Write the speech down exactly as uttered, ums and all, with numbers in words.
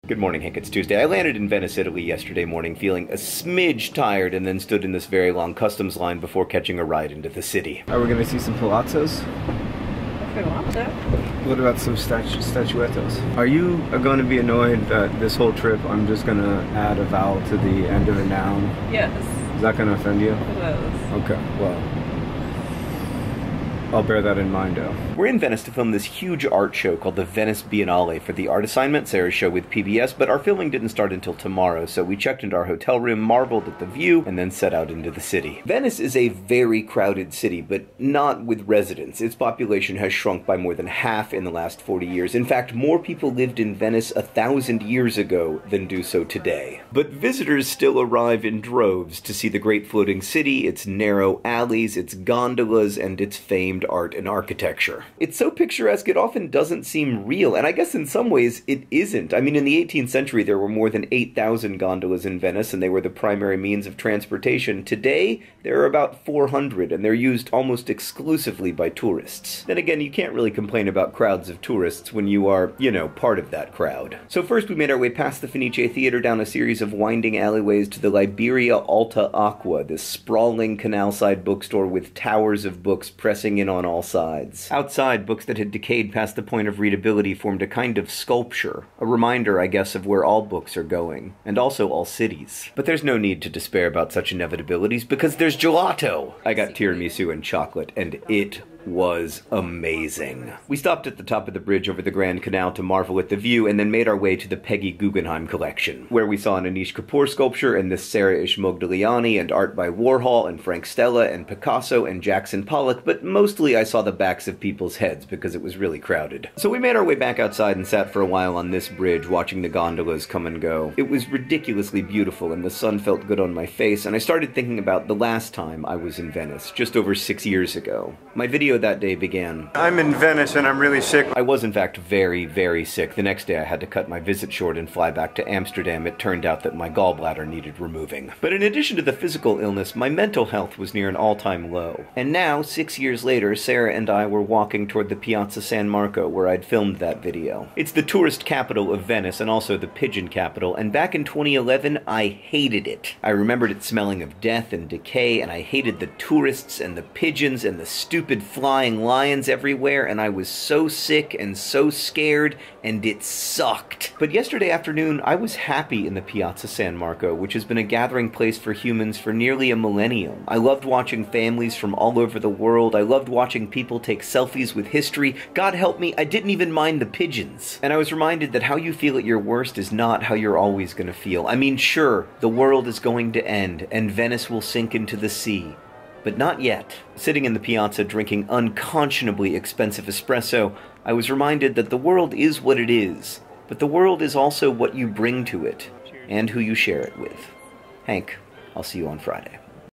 Good morning, Hank. It's Tuesday. I landed in Venice, Italy yesterday morning feeling a smidge tired and then stood in this very long customs line before catching a ride into the city. Are we going to see some palazzos? If we want to. What about some statu statuettos? Are you going to be annoyed that this whole trip I'm just going to add a vowel to the end of a noun? Yes. Is that going to offend you? It is. Okay, well, I'll bear that in mind, though. We're in Venice to film this huge art show called the Venice Biennale for the art assignment, Sarah's show with P B S, but our filming didn't start until tomorrow, so we checked into our hotel room, marveled at the view, and then set out into the city. Venice is a very crowded city, but not with residents. Its population has shrunk by more than half in the last forty years. In fact, more people lived in Venice a thousand years ago than do so today. But visitors still arrive in droves to see the great floating city, its narrow alleys, its gondolas, and its famed art and architecture. It's so picturesque it often doesn't seem real, and I guess in some ways it isn't. I mean, in the eighteenth century there were more than eight thousand gondolas in Venice, and they were the primary means of transportation. Today, there are about four hundred, and they're used almost exclusively by tourists. Then again, you can't really complain about crowds of tourists when you are, you know, part of that crowd. So first we made our way past the Fenice Theater down a series of winding alleyways to the Liberia Alta Aqua, this sprawling canal-side bookstore with towers of books pressing in on all sides. Outside, books that had decayed past the point of readability formed a kind of sculpture, a reminder, I guess, of where all books are going, and also all cities. But there's no need to despair about such inevitabilities, because there's gelato! I got tiramisu and chocolate, and it was amazing. We stopped at the top of the bridge over the Grand Canal to marvel at the view, and then made our way to the Peggy Guggenheim collection, where we saw an Anish Kapoor sculpture and this Sarah Ishmoghiliani, and art by Warhol and Frank Stella and Picasso and Jackson Pollock, but mostly I saw the backs of people's heads because it was really crowded. So we made our way back outside and sat for a while on this bridge watching the gondolas come and go. It was ridiculously beautiful and the sun felt good on my face, and I started thinking about the last time I was in Venice, just over six years ago. My video that day began. I'm in Venice and I'm really sick. I was in fact very, very sick. The next day I had to cut my visit short and fly back to Amsterdam. It turned out that my gallbladder needed removing. But in addition to the physical illness, my mental health was near an all-time low. And now, six years later, Sarah and I were walking toward the Piazza San Marco where I'd filmed that video. It's the tourist capital of Venice and also the pigeon capital, and back in twenty eleven, I hated it. I remembered it smelling of death and decay, and I hated the tourists and the pigeons and the stupid flying lions everywhere, and I was so sick and so scared, and it sucked. But yesterday afternoon, I was happy in the Piazza San Marco, which has been a gathering place for humans for nearly a millennium. I loved watching families from all over the world. I loved watching people take selfies with history. God help me, I didn't even mind the pigeons. And I was reminded that how you feel at your worst is not how you're always going to feel. I mean, sure, the world is going to end, and Venice will sink into the sea. But not yet. Sitting in the piazza drinking unconscionably expensive espresso, I was reminded that the world is what it is, but the world is also what you bring to it, and who you share it with. Hank, I'll see you on Friday.